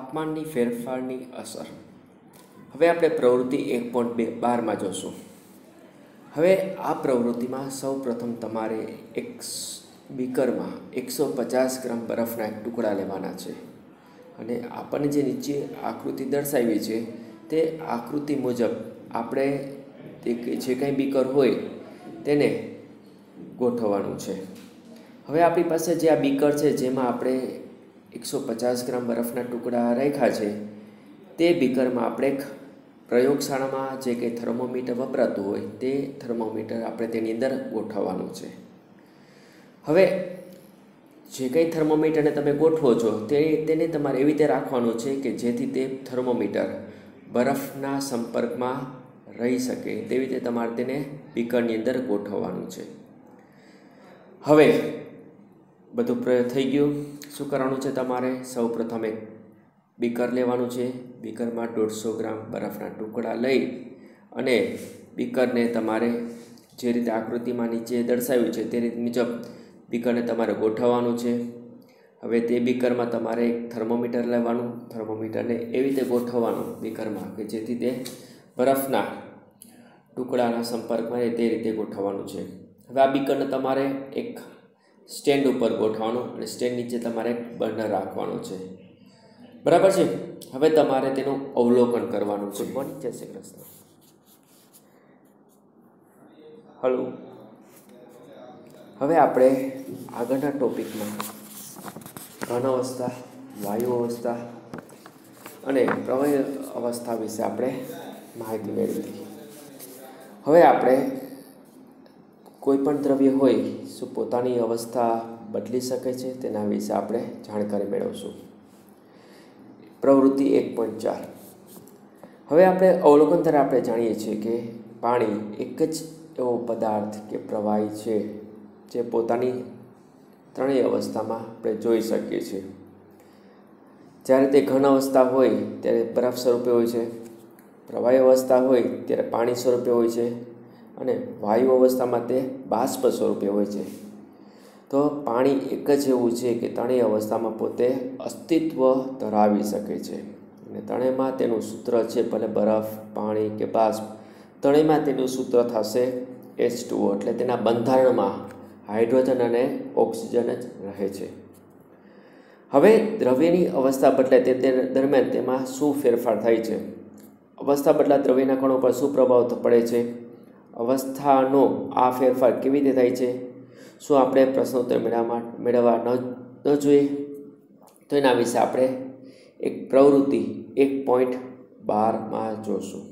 તાપમાનની ફેરફારની અસર. હવે આપણે પ્રવૃત્તિ 1.12 માં જોશું. હવે આ પ્રવૃત્તિમાં સૌપ્રથમ તમારે એક બીકરમાં 150 ગ્રામ બરફના એક ટુકડા લેવાના છે અને આપણને જે નીચે આકૃતિ દર્શાવી છે તે આકૃતિ મુજબ આપણે જે કંઈ બીકર હોય તેને ગોઠવવાનું છે. હવે આપણી પાસે જે આ બીકર છે જેમાં આપણે 150 ગ્રામ બરફના ટુકડા રાખ્યા છે તે બીકરમાં આપણે પ્રયોગશાળામાં જે કંઈ થર્મોમીટર વપરાતું હોય તે થર્મોમીટર આપણે તેની અંદર ગોઠવવાનું છે. હવે જે કંઈ થર્મોમીટરને તમે ગોઠવો છો તેને તમારે એવી રીતે રાખવાનું છે કે જેથી તે થર્મોમીટર બરફના સંપર્કમાં રહી શકે તેવી રીતે તમારે તેને બીકરની અંદર ગોઠવવાનું છે. હવે બધું પ્રયોગ થઈ ગયું. શું કરવાનું છે? તમારે સૌપ્રથમ એક બીકર લેવાનું છે. બીકરમાં 150 ગ્રામ બરફના ટુકડા લઈ અને બીકરને તમારે જે રીતે આકૃતિમાં નીચે દર્શાવ્યું છે તે રીત મુજબ બીકરને તમારે ગોઠવવાનું છે. હવે તે બીકરમાં તમારે એક થર્મોમીટર લેવાનું. થર્મોમીટરને એવી રીતે ગોઠવવાનું બીકરમાં કે જેથી તે બરફના ટુકડાના સંપર્કમાં રહે તે રીતે ગોઠવવાનું છે. હવે આ બીકરને તમારે એક સ્ટેન્ડ ઉપર ગોઠવવાનું અને સ્ટેન્ડ નીચે તમારે એક બર્નર રાખવાનું છે. બરાબર છે. હવે તમારે તેનું અવલોકન કરવાનું છે. જય શ્રી કૃષ્ણ. હલો. હવે આપણે આગળના ટોપિકમાં ઘન અવસ્થા, વાયુ અવસ્થા અને પ્રવાહી અવસ્થા વિશે આપણે માહિતી મેળવી. હવે આપણે કોઈ પણ દ્રવ્ય હોય શું પોતાની અવસ્થા બદલી શકે છે તેના વિશે આપણે જાણકારી મેળવશું. પ્રવૃત્તિ 1.4. હવે આપણે અવલોકન દ્વારા આપણે જાણીએ છીએ કે પાણી એક જ એવો પદાર્થ કે પ્રવાહી છે જે પોતાની ત્રણેય અવસ્થામાં આપણે જોઈ શકીએ છીએ. જ્યારે તે ઘન અવસ્થા હોય ત્યારે બરફ સ્વરૂપે હોય છે, પ્રવાહી અવસ્થા હોય ત્યારે પાણી સ્વરૂપે હોય છે અને વાયુ અવસ્થામાં તે બાષ્પ સ્વરૂપે હોય છે. તો પાણી એક જ એવું છે કે ત્રણેય અવસ્થામાં પોતે અસ્તિત્વ ધરાવી શકે છે અને ત્રણેયમાં તેનું સૂત્ર છે, ભલે બરફ, પાણી કે બાષ્પ, ત્રણેયમાં તેનું સૂત્ર થશે H2O. એટલે તેના બંધારણમાં હાઇડ્રોજન અને ઓક્સિજન જ રહે છે. હવે દ્રવ્યની અવસ્થા બદલાય તે દરમિયાન તેમાં શું ફેરફાર થાય છે? અવસ્થા બદલાતા દ્રવ્યના કણો પર શું પ્રભાવ પડે છે? અવસ્થાનો આ ફેરફાર કેવી રીતે થાય છે? શું આપણે પ્રશ્નોત્તર મેળવવા ન જોઈએ? તો એના વિશે આપણે એક પ્રવૃત્તિ 1.12 માં જોશું.